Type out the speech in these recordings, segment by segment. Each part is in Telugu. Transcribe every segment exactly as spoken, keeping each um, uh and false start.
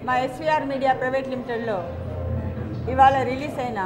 మా ఎస్వీఆర్ మీడియా ప్రైవేట్ లిమిటెడ్లో ఇవాళ రిలీజ్ అయిన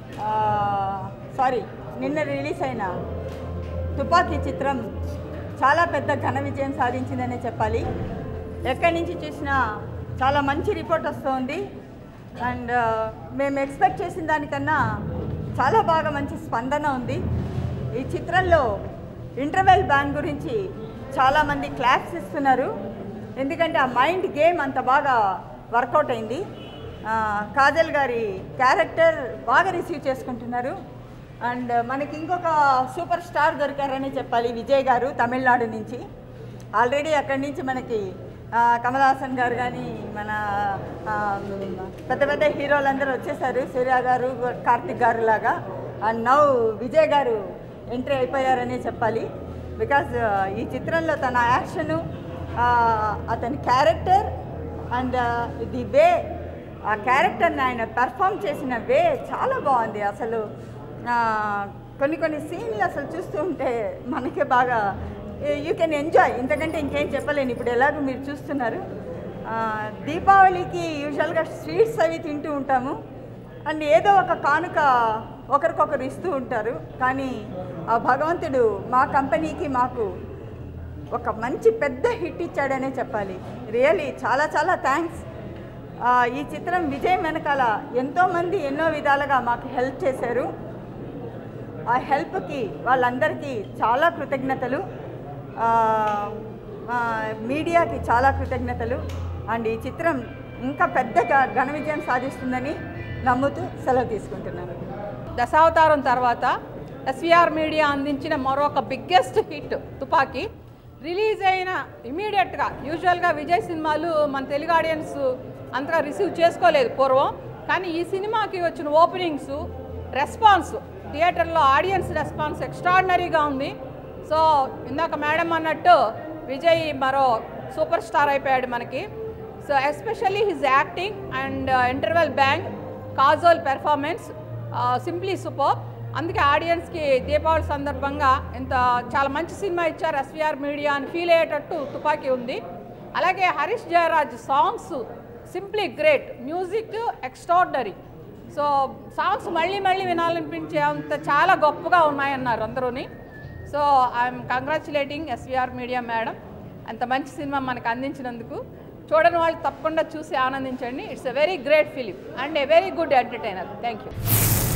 సారీ నిన్న రిలీజ్ అయిన తుపాకీ చిత్రం చాలా పెద్ద ఘన విజయం సాధించిందనే చెప్పాలి. ఎక్కడి నుంచి చూసినా చాలా మంచి రిపోర్ట్ వస్తుంది. అండ్ మేము ఎక్స్పెక్ట్ చేసిన దానికన్నా చాలా బాగా మంచి స్పందన ఉంది. ఈ చిత్రంలో ఇంటర్వెల్ బ్యాండ్ గురించి చాలామంది క్లాప్స్ ఇస్తున్నారు. ఎందుకంటే ఆ మైండ్ గేమ్ అంత బాగా వర్కౌట్ అయింది. కాజల్ గారి క్యారెక్టర్ బాగా రిసీవ్ చేసుకుంటున్నారు. అండ్ మనకి ఇంకొక సూపర్ స్టార్ దొరికారని చెప్పాలి, విజయ్ గారు తమిళనాడు నుంచి. ఆల్రెడీ అక్కడి నుంచి మనకి కమల్ హాసన్ గారు కానీ మన పెద్ద పెద్ద హీరోలందరూ వచ్చేసారు, సూర్య గారు, కార్తిక్ గారు లాగా. అండ్ నౌ విజయ్ గారు ఎంట్రీ అయిపోయారనే చెప్పాలి. బికాజ్ ఈ చిత్రంలో తన యాక్షను, అతని క్యారెక్టర్ అండ్ ది వే ఆ క్యారెక్టర్ని ఆయన పెర్ఫామ్ చేసిన వే చాలా బాగుంది. అసలు కొన్ని కొన్ని సీన్లు అసలు చూస్తూ ఉంటే మనకే బాగా యూ కెన్ ఎంజాయ్. ఇంతకంటే ఇంకేం చెప్పలేను. ఇప్పుడు ఎలాగో మీరు చూస్తున్నారు. దీపావళికి యూజువల్గా స్వీట్స్ అవి తింటూ ఉంటాము అండ్ ఏదో ఒక కానుక ఒకరికొకరు ఇస్తూ ఉంటారు. కానీ ఆ భగవంతుడు మా కంపెనీకి మాకు ఒక మంచి పెద్ద హిట్ ఇచ్చాడనే చెప్పాలి. రియలీ చాలా చాలా థ్యాంక్స్. ఈ చిత్రం విజయం వెనకాల ఎంతోమంది ఎన్నో విధాలుగా మాకు హెల్ప్ చేశారు. ఆ హెల్ప్కి వాళ్ళందరికీ చాలా కృతజ్ఞతలు, మీడియాకి చాలా కృతజ్ఞతలు. అండ్ ఈ చిత్రం ఇంకా పెద్దగా ఘన విజయం సాధిస్తుందని నమ్ముతూ సెలవు తీసుకుంటున్నాను. దశావతారం తర్వాత ఎస్వీఆర్ మీడియా అందించిన మరొక బిగ్గెస్ట్ హిట్ తుపాకీ రిలీజ్ అయిన ఇమీడియట్గా, యూజువల్గా విజయ్ సినిమాలు మన తెలుగు ఆడియన్స్ అంతగా రిసీవ్ చేసుకోలేదు పూర్వం. కానీ ఈ సినిమాకి వచ్చిన ఓపెనింగ్స్, రెస్పాన్స్, థియేటర్లో ఆడియన్స్ రెస్పాన్స్ ఎక్స్ట్రాడినరీగా ఉంది. సో ఇందాక మేడం అన్నట్టు విజయ్ మరో సూపర్ స్టార్ అయిపోయాడు మనకి. So especially his acting and interval bang, Kajol performance simply super. అందుకే ఆడియన్స్కి దీపావళి సందర్భంగా ఇంత చాలా మంచి సినిమా ఇచ్చారు ఎస్వీఆర్ మీడియా అని ఫీల్ అయ్యేటట్టు తుపాకీ ఉంది. అలాగే Harris Jayaraj songs simply great, music extraordinary. So songs మళ్ళీ మళ్ళీ వినాలనిపించే అంత చాలా గొప్పగా ఉన్నాయన్నారు అందరూని. So I'm congratulating SVR media madam, అంత మంచి సినిమా మనకు అందించినందుకు. చూడని వాళ్ళు తప్పకుండా చూసి ఆనందించండి. It's a very great film and a very good entertainer. Thank you.